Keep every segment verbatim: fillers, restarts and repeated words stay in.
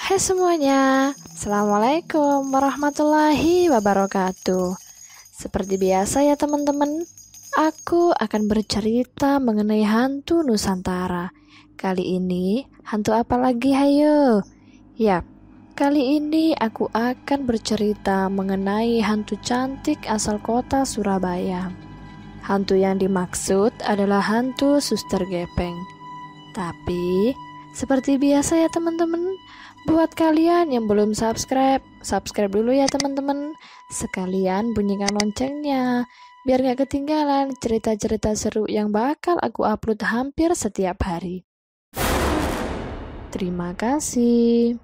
Hai semuanya, Assalamualaikum warahmatullahi wabarakatuh. Seperti biasa ya teman-teman, aku akan bercerita mengenai hantu Nusantara. Kali ini, hantu apa lagi hayo? Yap, kali ini aku akan bercerita mengenai hantu cantik asal kota Surabaya. Hantu yang dimaksud adalah hantu Suster Gepeng. Tapi, seperti biasa ya teman-teman, buat kalian yang belum subscribe, subscribe dulu ya teman-teman. Sekalian bunyikan loncengnya, biar gak ketinggalan cerita-cerita seru yang bakal aku upload hampir setiap hari. Terima kasih.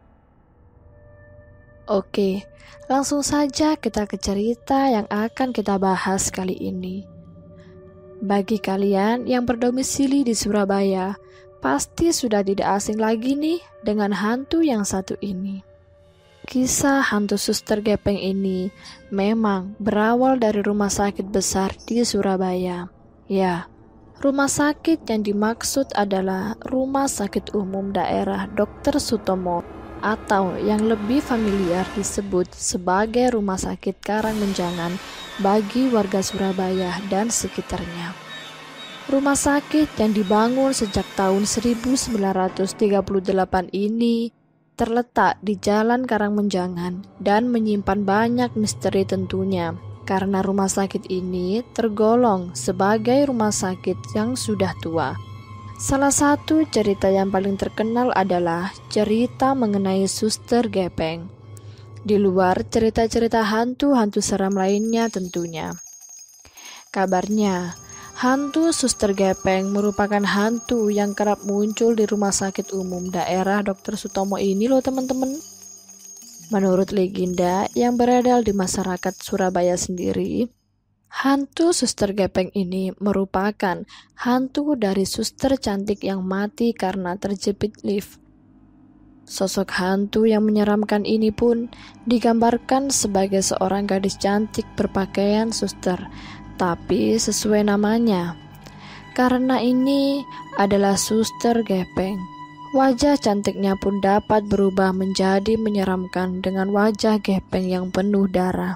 Oke, langsung saja kita ke cerita yang akan kita bahas kali ini. Bagi kalian yang berdomisili di Surabaya, pasti sudah tidak asing lagi nih dengan hantu yang satu ini. Kisah hantu Suster Gepeng ini memang berawal dari rumah sakit besar di Surabaya. Ya, rumah sakit yang dimaksud adalah Rumah Sakit Umum Daerah dokter Sutomo atau yang lebih familiar disebut sebagai Rumah Sakit Karangmenjangan bagi warga Surabaya dan sekitarnya. Rumah sakit yang dibangun sejak tahun seribu sembilan ratus tiga puluh delapan ini terletak di Jalan Karangmenjangan dan menyimpan banyak misteri tentunya, karena rumah sakit ini tergolong sebagai rumah sakit yang sudah tua. Salah satu cerita yang paling terkenal adalah cerita mengenai Suster Gepeng. Di luar cerita-cerita hantu-hantu seram lainnya tentunya. Kabarnya, hantu Suster Gepeng merupakan hantu yang kerap muncul di Rumah Sakit Umum Daerah dokter Sutomo ini loh teman-teman. Menurut legenda yang beredar di masyarakat Surabaya sendiri, hantu Suster Gepeng ini merupakan hantu dari suster cantik yang mati karena terjepit lift. Sosok hantu yang menyeramkan ini pun digambarkan sebagai seorang gadis cantik berpakaian suster, tapi sesuai namanya. Karena ini adalah Suster Gepeng, wajah cantiknya pun dapat berubah menjadi menyeramkan dengan wajah gepeng yang penuh darah.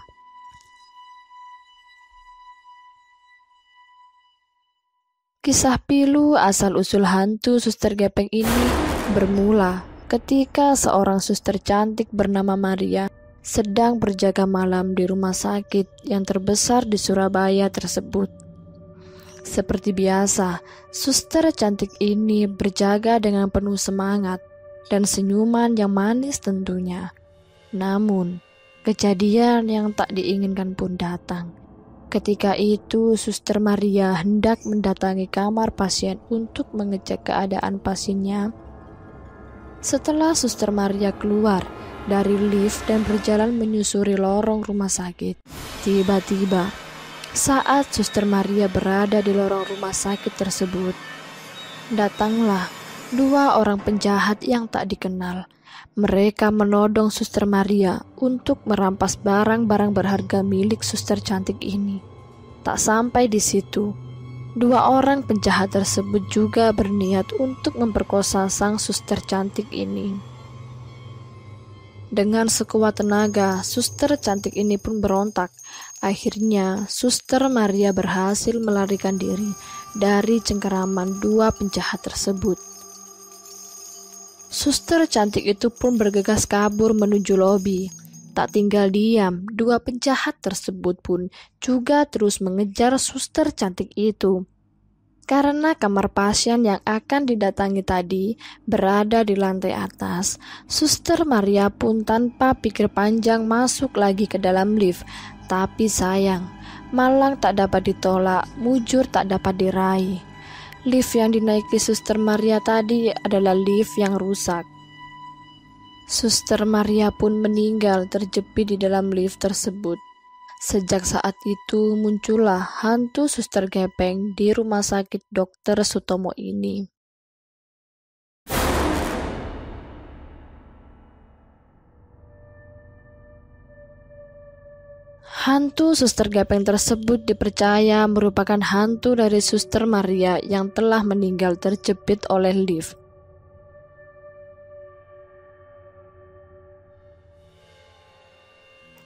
Kisah pilu asal-usul hantu Suster Gepeng ini bermula ketika seorang suster cantik bernama Maria sedang berjaga malam di rumah sakit yang terbesar di Surabaya tersebut. Seperti biasa, suster cantik ini berjaga dengan penuh semangat dan senyuman yang manis tentunya. Namun, kejadian yang tak diinginkan pun datang. Ketika itu, Suster Maria hendak mendatangi kamar pasien untuk mengecek keadaan pasiennya. Setelah Suster Maria keluar dari lift dan berjalan menyusuri lorong rumah sakit, tiba-tiba saat Suster Maria berada di lorong rumah sakit tersebut, datanglah dua orang penjahat yang tak dikenal. Mereka menodong Suster Maria untuk merampas barang-barang berharga milik suster cantik ini. Tak sampai di situ, dua orang penjahat tersebut juga berniat untuk memperkosa sang suster cantik ini. Dengan sekuat tenaga, suster cantik ini pun berontak. Akhirnya, Suster Maria berhasil melarikan diri dari cengkeraman dua penjahat tersebut. Suster cantik itu pun bergegas kabur menuju lobi. Tak tinggal diam, dua penjahat tersebut pun juga terus mengejar suster cantik itu. Karena kamar pasien yang akan didatangi tadi berada di lantai atas, Suster Maria pun tanpa pikir panjang masuk lagi ke dalam lift. Tapi sayang, malang tak dapat ditolak, mujur tak dapat diraih. Lift yang dinaiki Suster Maria tadi adalah lift yang rusak. Suster Maria pun meninggal terjepit di dalam lift tersebut. Sejak saat itu muncullah hantu Suster Gepeng di Rumah Sakit dokter Sutomo ini. Hantu Suster Gepeng tersebut dipercaya merupakan hantu dari Suster Maria yang telah meninggal terjepit oleh lift.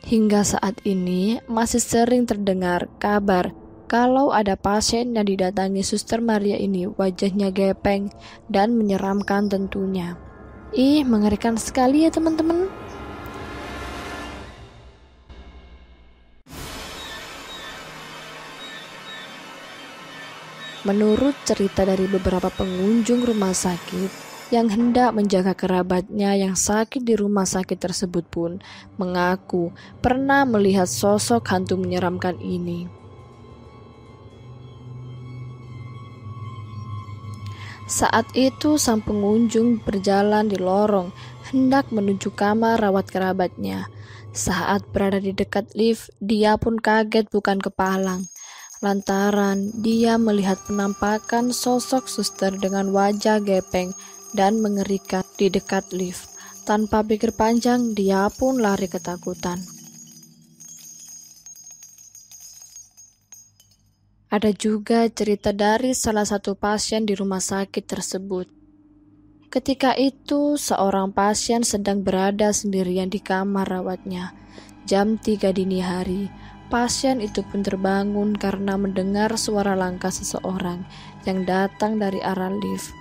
Hingga saat ini masih sering terdengar kabar kalau ada pasien yang didatangi Suster Maria ini wajahnya gepeng dan menyeramkan tentunya. Ih, mengerikan sekali ya teman-teman. Menurut cerita dari beberapa pengunjung rumah sakit yang hendak menjaga kerabatnya yang sakit di rumah sakit tersebut pun mengaku pernah melihat sosok hantu menyeramkan ini. Saat itu sang pengunjung berjalan di lorong hendak menuju kamar rawat kerabatnya. Saat berada di dekat lift, dia pun kaget bukan kepalang. Lantaran dia melihat penampakan sosok suster dengan wajah gepeng dan mengerikan di dekat lift. Tanpa pikir panjang, dia pun lari ketakutan. Ada juga cerita dari salah satu pasien di rumah sakit tersebut. Ketika itu, seorang pasien sedang berada sendirian di kamar rawatnya. Jam tiga dini hari. Pasien itu pun terbangun karena mendengar suara langkah seseorang yang datang dari arah lift.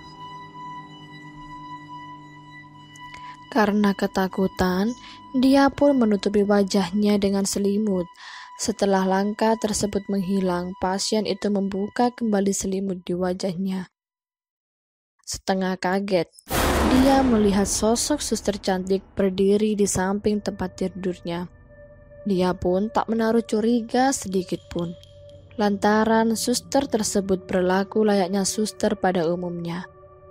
Karena ketakutan, dia pun menutupi wajahnya dengan selimut. Setelah langkah tersebut menghilang, pasien itu membuka kembali selimut di wajahnya. Setengah kaget, dia melihat sosok suster cantik berdiri di samping tempat tidurnya. Dia pun tak menaruh curiga sedikit pun, lantaran suster tersebut berlaku layaknya suster pada umumnya.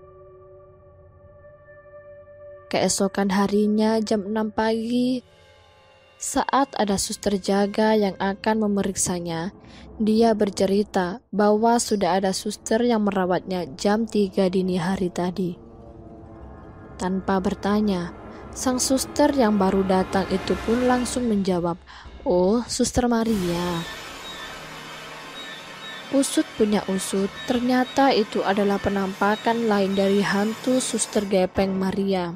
Keesokan harinya jam enam pagi, saat ada suster jaga yang akan memeriksanya, dia bercerita bahwa sudah ada suster yang merawatnya jam tiga dini hari tadi. Tanpa bertanya, sang suster yang baru datang itu pun langsung menjawab, "Oh, Suster Maria." Usut punya usut, ternyata itu adalah penampakan lain dari hantu Suster Gepeng Maria.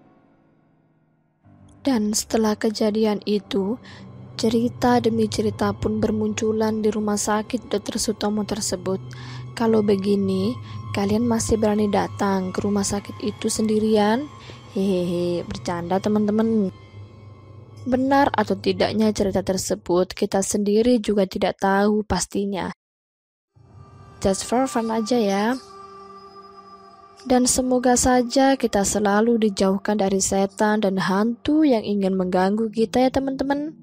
Dan setelah kejadian itu, cerita demi cerita pun bermunculan di rumah sakit dokter Sutomo tersebut. Kalau begini, kalian masih berani datang ke rumah sakit itu sendirian? Hehehe, bercanda teman-teman. Benar atau tidaknya cerita tersebut, kita sendiri juga tidak tahu pastinya. Just for fun aja ya. Dan semoga saja kita selalu dijauhkan dari setan dan hantu yang ingin mengganggu kita ya teman-teman.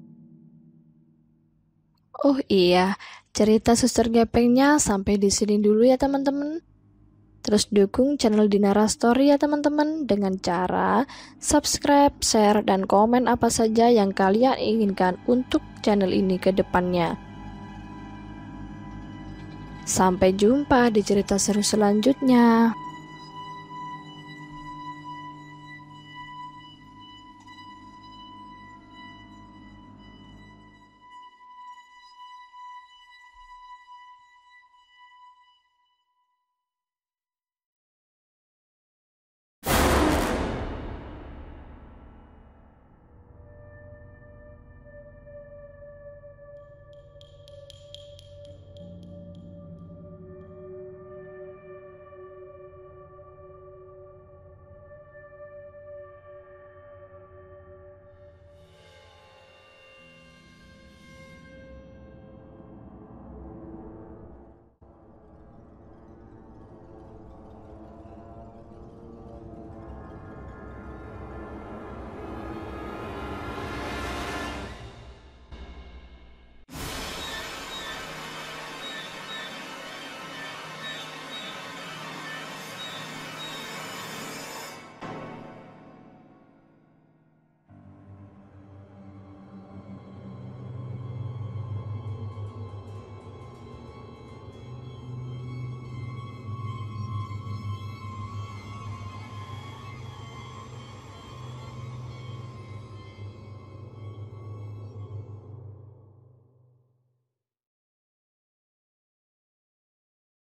Oh iya, cerita Suster Gepengnya sampai di sini dulu ya teman-teman. Terus dukung channel Dinara Story ya teman-teman dengan cara subscribe, share, dan komen apa saja yang kalian inginkan untuk channel ini ke depannya. Sampai jumpa di cerita seru selanjutnya.